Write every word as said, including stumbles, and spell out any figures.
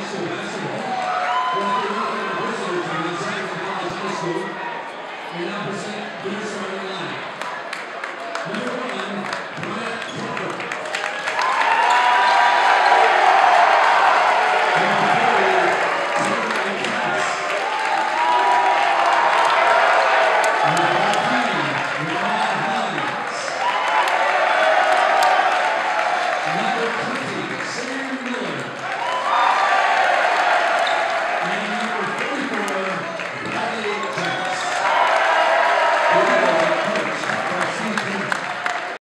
School basketball. Representing the visitor team at Zachary College High School. We now present their starting line. Number one.